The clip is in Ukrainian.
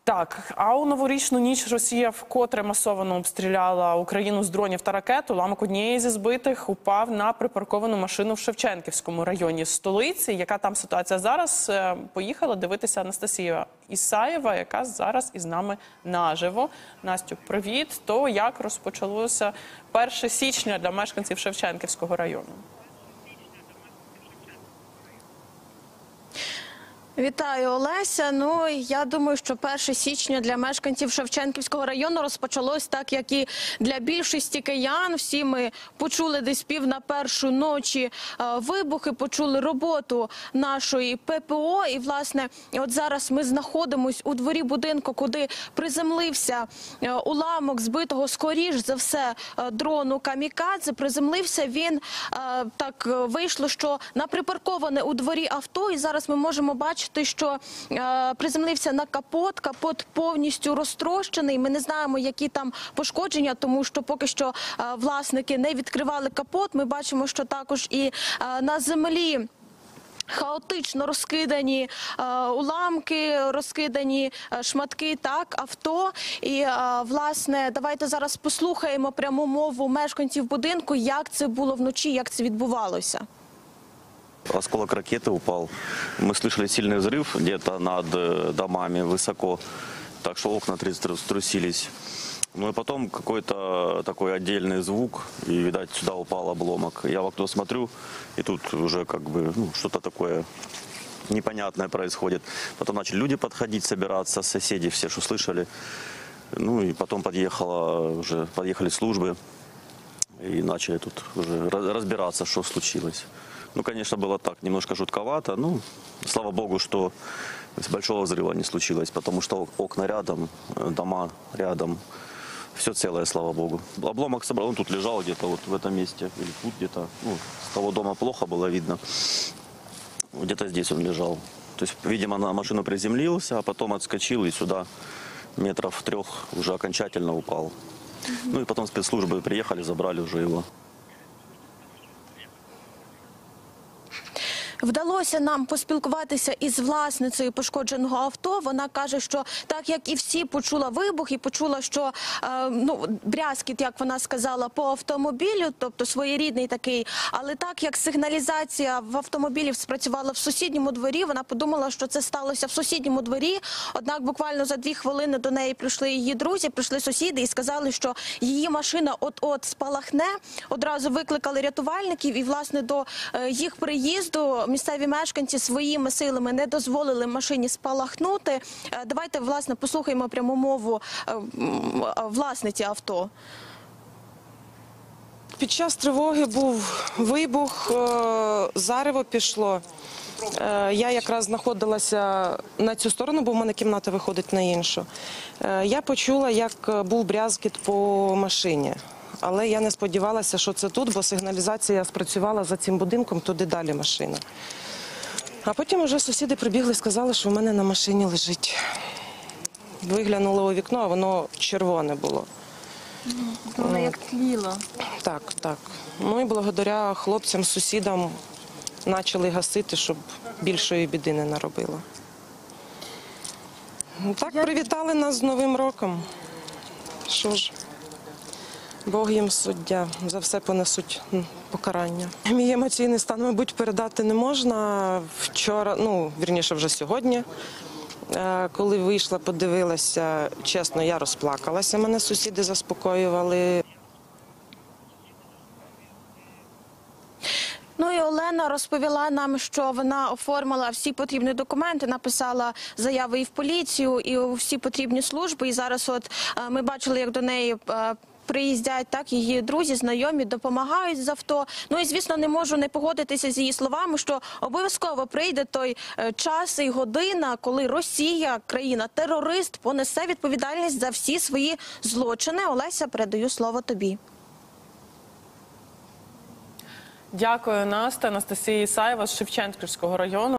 Так, а у новорічну ніч Росія вкотре масово обстріляла Україну з дронів та ракет. Уламок однієї зі збитих упав на припарковану машину в Шевченківському районі столиці. Яка там ситуація зараз? Поїхала дивитися Анастасія Ісаєва, яка зараз із нами наживо. Настю, привіт. То як розпочалося 1 січня для мешканців Шевченківського району? Вітаю, Олеся. Ну, я думаю, що 1 січня для мешканців Шевченківського району розпочалось так, як і для більшості киян. Всі ми почули десь пів на першу ночі вибухи, почули роботу нашої ППО. І, власне, от зараз ми знаходимось у дворі будинку, куди приземлився уламок збитого, скоріш за все, дрону «Камікадзе». Приземлився він, так вийшло, що на припарковане у дворі авто. І зараз ми можемо бачити, що приземлився на капот. Капот повністю розтрощений. Ми не знаємо, які там пошкодження, тому що поки що власники не відкривали капот. Ми бачимо, що також і на землі хаотично розкидані уламки, розкидані шматки авто. І, власне, давайте зараз послухаємо пряму мову мешканців будинку, як це було вночі, як це відбувалося. Осколок ракеты упал. Мы слышали сильный взрыв где-то над домами высоко, так что окна трусились. Ну и потом какой-то такой отдельный звук, и, видать, сюда упал обломок. Я в окно смотрю, и тут уже как бы что-то такое непонятное происходит. Потом начали люди подходить, собираться, соседи все, что слышали. Ну и потом подъехали службы, и начали тут уже разбираться, что случилось. Ну, конечно, было так, немножко жутковато. Ну, слава богу, что большого взрыва не случилось, потому что окна рядом, дома рядом. Все целое, слава богу. Обломок собрал, он тут лежал где-то вот в этом месте, или тут где-то. Ну, с того дома плохо было видно. Где-то здесь он лежал. То есть, видимо, на машину приземлился, а потом отскочил и сюда метров 3 уже окончательно упал. Ну и потом спецслужбы приехали, забрали уже его. Вдалося нам поспілкуватися із власницею пошкодженого авто. Вона каже, що так, як і всі, почула вибух і почула, що брязкіт, як вона сказала, по автомобілю, тобто своєрідний такий. Але так, як сигналізація в автомобілі спрацювала в сусідньому дворі, вона подумала, що це сталося в сусідньому дворі. Однак буквально за 2 хвилини до неї прийшли її друзі, прийшли сусіди і сказали, що її машина от-от спалахне. Одразу викликали рятувальників і, власне, до їх приїзду місцеві мешканці своїми силами не дозволили машині спалахнути. Давайте, власне, послухаємо пряму мову власниці авто. Під час тривоги був вибух, зарево пішло. Я якраз знаходилася на цю сторону, бо в мене кімната виходить на іншу. Я почула, як був брязкіт по машині. Але я не сподівалася, що це тут, бо сигналізація спрацювала за цим будинком, туди далі машина. А потім вже сусіди прибігли і сказали, що в мене на машині лежить. Виглянули у вікно, а воно червоне було. Воно як тліло. Так, так. Ну і благодаря хлопцям, сусідам почали гасити, щоб більшої біди не наробило. Так, привітали нас з Новим роком. Що ж. Бог їм суддя, за все понесуть покарання. Мій емоційний стан, мабуть, передати не можна. Вчора, вірніше вже сьогодні, коли вийшла, подивилася, чесно, я розплакалася, мене сусіди заспокоювали. Ну і Олена розповіла нам, що вона оформила всі потрібні документи, написала заяви і в поліцію, і у всі потрібні служби. І зараз от ми бачили, як до неї приїздять її друзі, знайомі, допомагають з авто. Ну і, звісно, не можу не погодитися з її словами, що обов'язково прийде той час і година, коли Росія, країна-терорист, понесе відповідальність за всі свої злочини. Олеся, передаю слово тобі. Дякую, Настя. Анастасія Ісаєва з Шевченківського району.